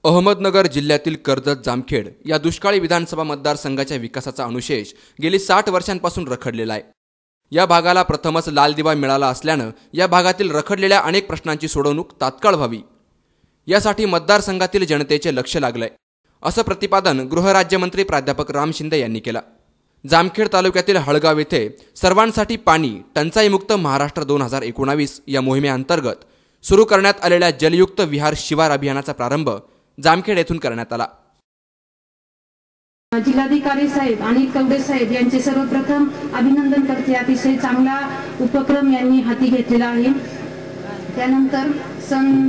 अहमदनगर जिल्ह्यातील कर्जत जामखेड या दुष्काळी विधानसभा मतदारसंघाच्या विकासाचा अनुशेष गेली 60 वर्षांपासून रखडलेला आहे। या भागाला प्रथमच लाल दिवा मिळाला असल्यानं या भागातील रखडलेल्या अनेक प्रश्नांची सोडवणूक तात्काळ व्हावी यासाठी मतदारसंघातील जनतेचे लक्ष लागलंय, असं प्रतिपादन गृहराज्यमंत्री प्राध्यापक राम शिंदे यांनी केलं। जामखेड तालुक्यातील हळगाव येथे सर्वांसाठी पाणी टंचाईमुक्त महाराष्ट्र 2019 या मोहिमेअंतर्गत सुरू करण्यात आलेल्या जलयुक्त विहार शिवार अभियानाचा प्रारंभ जामखेड येथून करण्यात आला। जिल्हाधिकारी साहेब आणि कवडे साहेब यांचे सर्वप्रथम अभिनंदन करते। अतिशय चांगला उपक्रम यांनी हाती घेतलेला आहे। त्यानंतर सन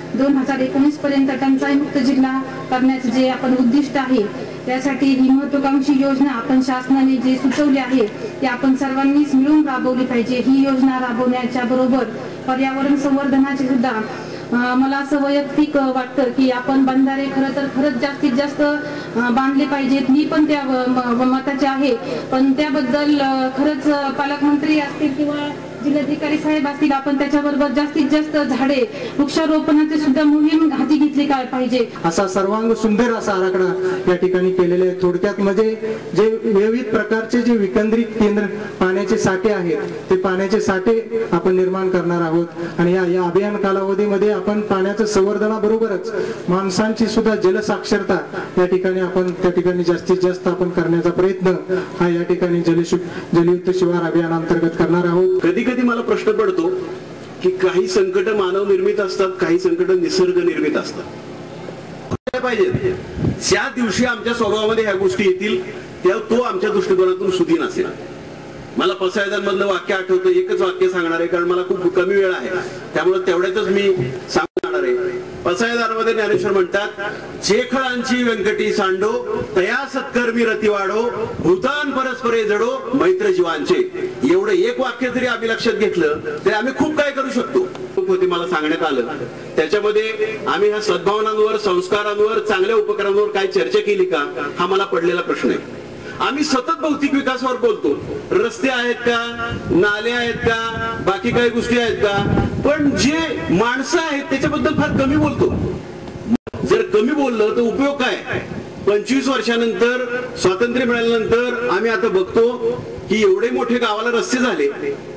2019 पर्यंत टंचाईमुक्त जिल्हा करण्याचे जे आपण उद्दिष्ट आहे त्यासाठी ही महत्त्वाकांक्षी योजना आपण शासनाने जे सुचवली आहे ते आपण सर्वांनीच मिळून राबवली पाहिजे। ही योजना राबवण्याच्या बरोबर पर्यावरण संवर्धनाचे सुद्धा मला असं वैयक्तिक वाटतं की आपण बंधारे खरंच जास्तीत जास्त बांधले पाहिजेत। मी पण त्या मताचे आहे, पण त्याबद्दल खरंच पालकमंत्री असतील किंवा जिल्हाधिकारी साहेब असतील आपण त्याच्याबरोबर जास्तीत जास्त झाडे वृक्षारोपणाचे सुद्धा मोहीम हाती घेतली काय पाहिजे। असा सर्वांग सुंदर असा आराखडा या ठिकाणी केलेले आहे। थोडक्यात म्हणजे जे विविध प्रकारचे जे विकेंद्रित केंद्र पाण्याचे साठे आहेत ते पाण्याचे साठे आपण निर्माण करणार आहोत आणि या अभियान कालावधीमध्ये आपण पाण्याच्या संवर्धनाबरोबरच माणसांची सुद्धा जलसाक्षरता या ठिकाणी आपण त्या ठिकाणी जास्तीत जास्त आपण करण्याचा प्रयत्न हा या ठिकाणी जलयुक्त शिवार अभियानांतर्गत करणार आहोत। कधी मला प्रश्न पडतो की काही संकट मानव निर्मित असतात, काही संकट निसर्ग निर्मित असतात। पाहिजे त्या दिवशी आमच्या स्वभावामध्ये ह्या गोष्टी येतील तेव्हा तो आमच्या दृष्टिकोनातून सुधीन असेल। मला पसायदांमधलं वाक्य आठवतं, एकच वाक्य सांगणार आहे कारण मला खूप कमी वेळ आहे त्यामुळे तेवढ्यातच मी सांगणार आहे। पसायदांमध्ये ज्ञानेश्वर म्हणतात, चेखळांची व्यंकटी सांडो तया सत्कर्मी रती वाढो भूतान परस्परे जडो मैत्र जीवांचे। एवढं एक वाक्य जरी आम्ही लक्षात घेतलं तरी आम्ही खूप काय करू शकतो होते मला सांगण्यात आलं। त्याच्यामध्ये आम्ही ह्या सद्भावनांवर, संस्कारांवर, चांगल्या उपक्रमांवर काय चर्चा केली का हा मला पडलेला प्रश्न आहे। आम्ही सतत भौतिक विकासावर बोलतो, रस्ते आहेत का, नाले आहेत का, बाकी काही गोष्टी आहेत का, पण जे माणसं आहेत त्याच्याबद्दल फार कमी बोलतो। जर कमी बोललं तर उपयोग काय? 25 वर्षानंतर स्वातंत्र्य मिळाल्यानंतर आम्ही आता बघतो की एवढे मोठे गावाला रस्ते झाले,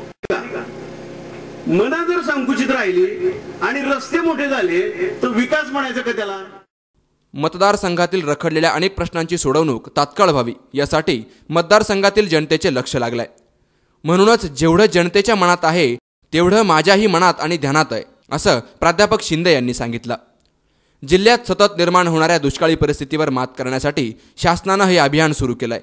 मना जर संकुचित राहिली आणि रस्ते मोठे झाले तर विकास म्हणायचं का त्याला? मतदारसंघातील रखडलेल्या अनेक प्रश्नांची सोडवणूक तात्काळ व्हावी यासाठी मतदारसंघातील जनतेचे लक्ष लागलंय। म्हणूनच जेवढं जनतेच्या मनात आहे तेवढं माझ्याही मनात आणि ध्यानात आहे, असं प्राध्यापक शिंदे यांनी सांगितलं। जिल्ह्यात सतत निर्माण होणाऱ्या दुष्काळी परिस्थितीवर मात करण्यासाठी शासनानं हे अभियान सुरू केलंय।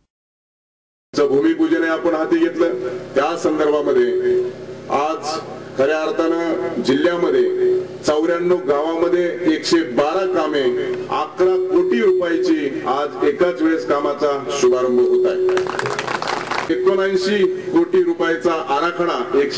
भूमिपूजन आपण हाती घेतलं त्या संदर्भामध्ये आज खऱ्या अर्थानं जिल्ह्यामध्ये 94 गावामध्ये 112 कामे 11 कोटी रुपयाची आज एकाच वेळेस कामाचा शुभारंभ होत आहे। 79 कोटी रुपयाचा आराखडा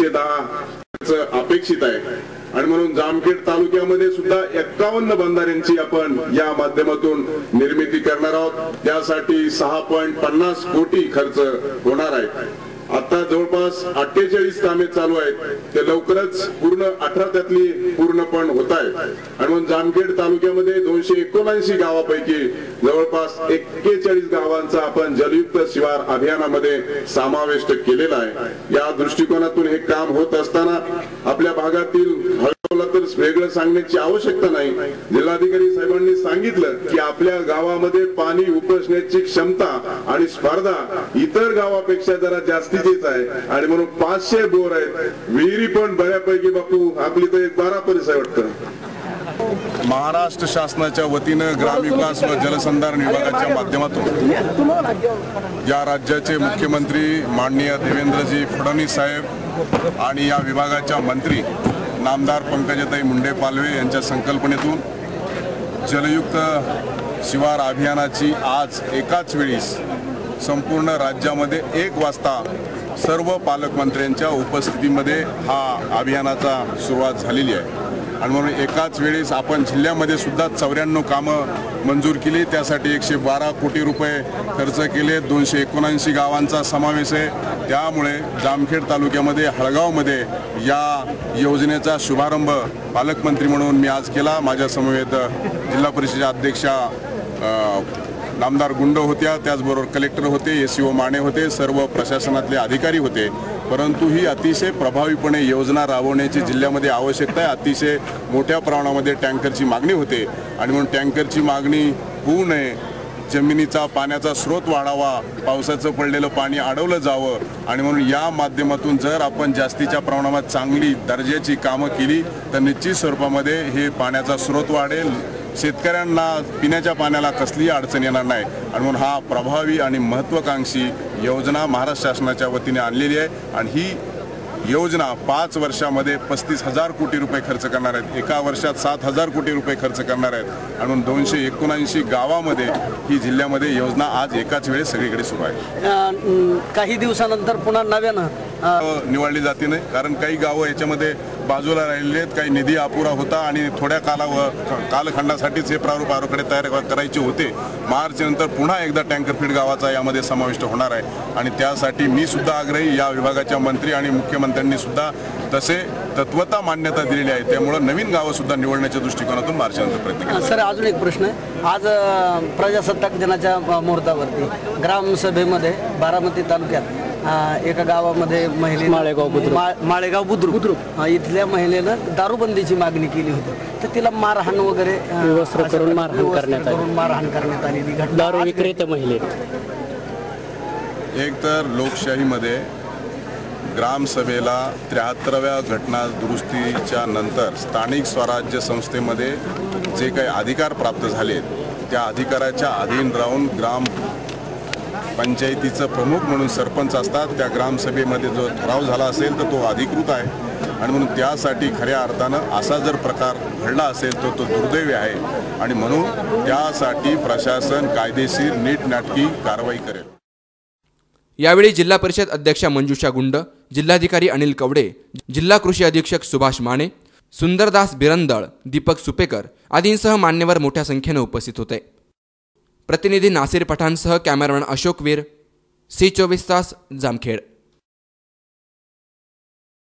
110 अपेक्षित आहे आणि म्हणून जामखेड तालुक्यामध्ये सुद्धा 51 बंधाऱ्यांची आपण या माध्यमातून निर्मिती करणार आहोत। त्यासाठी 6.50 कोटी खर्च होणार आहे। आता जवळपास 48 कामे चालू आहेत, ते लवकरच पूर्ण 18 त्यातली पूर्ण पण होत आहेत आणि म्हणून जामखेड तालुक्यामध्ये 279 गावापैकी जवळपास 41 गावांचा आपण जलयुक्त शिवार अभियानामध्ये समावेश केलेला आहे। या दृष्टिकोनातून हे काम होत असताना आपल्या भागातील तर वेगळं सांगण्याची आवश्यकता नाही। जिल्हाधिकारी साहेबांनी सांगितलं की आपल्या गावामध्ये पाणी उपसण्याची क्षमता आणि स्पर्धा इतर गावापेक्षा जरा जास्तीचीच आहे आणि म्हणून 500 बोर आहेत, विहिरी पण बऱ्यापैकी बापू आपली तर 12 परिसर वाटतं। महाराष्ट्र शासनाच्या वतीनं ग्रामविकास व जलसंधारण विभागाच्या माध्यमातून या राज्याचे मुख्यमंत्री माननीय देवेंद्रजी फडणवीस साहेब आणि या विभागाच्या मंत्री नामदार पंकजाताई मुंडे पालवे यांच्या संकल्पनेतून जलयुक्त शिवार अभियानाची आज एकाच वेळी संपूर्ण राज्यामध्ये 1 वाजता सर्व पालकमंत्र्यांच्या उपस्थितीमध्ये हा अभियानाचा सुरुवात झालेली आहे। आणि म्हणून एकाच वेळेस आपण जिल्ह्यामध्ये सुद्धा 94 कामं मंजूर केली. त्यासाठी 112 कोटी रुपये खर्च केले. 279 गावांचा समावेश आहे. त्यामुळे जामखेड तालुक्यामध्ये हळगावमध्ये या योजनेचा शुभारंभ पालकमंत्री म्हणून मी आज केला. माझ्या समवेत जिल्हा परिषदेच्या अध्यक्षा नामदार गुंड होत्या, त्याचबरोबर कलेक्टर होते, SCO माने होते, सर्व प्रशासनातले अधिकारी होते. परंतु ही अतिशय प्रभावीपणे योजना राबवण्याची जिल्ह्यामध्ये आवश्यकता आहे. अतिशय मोठ्या प्रमाणामध्ये टँकरची मागणी होते आणि म्हणून टँकरची मागणी होऊ नये, जमिनीचा पाण्याचा स्रोत वाढावा, पावसाचं पडलेलं पाणी अडवलं जावं आणि म्हणून या माध्यमातून जर आपण जास्तीच्या प्रमाणात चांगली दर्जाची कामं केली तर निश्चित स्वरूपामध्ये हे पाण्याचा स्रोत वाढेल, शेतकऱ्यांना पिण्याच्या पाण्याला कसलीही अडचण येणार नाही आणि म्हणून हा प्रभावी आणि महत्त्वाकांक्षी योजना महाराष्ट्र शासनाच्या वतीने आणलेली आहे. आणि ही योजना 5 वर्षामध्ये 35,000 कोटी रुपये खर्च करणार आहेत. एका वर्षात 7,000 कोटी रुपये खर्च करणार आहेत आणि म्हणून 279 गावामध्ये ही जिल्ह्यामध्ये योजना आज एकाच वेळेस सगळीकडे सुरू आहे. काही दिवसानंतर पुन्हा नव्यानं निवडली जाते नाही, कारण काही गावं याच्यामध्ये बाजूला राहिलेले आहेत. काही निधी अपुरा होता आणि थोड्या कालखंडासाठीच हे प्रारूप आराखडे तयार करायचे होते. मार्च नंतर पुन्हा एकदा टँकर फीड गावाचा यामध्ये समाविष्ट होणार आहे आणि त्यासाठी मी सुद्धा आग्रही, या विभागाच्या मंत्री आणि मुख्यमंत्र्यांनी सुद्धा तसे तत्वता मान्यता दिलेली आहे. त्यामुळे नवीन गावं सुद्धा निवडण्याच्या दृष्टिकोनातून मार्च नंतर प्रयत्न केला. सर, अजून एक प्रश्न आहे. आज प्रजासत्ताक दिनाच्या मुहूर्तावरती ग्रामसभेमध्ये बारामती तालुक्यात एका गावामध्ये माळेगाव बुद्रुक इथल्या महिलेनं दारूबंदीची मागणी केली होती, तर तिला मारहाण वगैरे मारहाण करण्यात आलेली घटना. दारू विक्रेते महिले एक तर लोकशाहीमध्ये ग्रामसभेला 73व्या घटना दुरुस्तीच्या नंतर स्थानिक स्वराज्य संस्थेमध्ये जे काही अधिकार प्राप्त झालेत त्या अधिकाराच्या अधीन राहून ग्राम पंचायतीचं प्रमुख म्हणून सरपंच असतात. त्या ग्रामसभेमध्ये जो ठराव झाला असेल तर तो अधिकृत आहे आणि म्हणून त्यासाठी खऱ्या अर्थानं असा जर प्रकार घडला असेल तर तो दुर्दैवी आहे आणि म्हणून त्यासाठी प्रशासन कायदेशीर नीटनाटकी कारवाई करेल. यावेळी जिल्हा परिषद अध्यक्षा मंजुषा गुंड, जिल्हाधिकारी अनिल कवडे, जिल्हा कृषी अधीक्षक सुभाष माने, सुंदरदास बिरंदळ, दीपक सुपेकर आदींसह मान्यवर मोठ्या संख्येने उपस्थित होते. प्रतिनिधी नासिर पठाणसह कॅमेरामॅन अशोक वीर, C24 तास, जामखेड.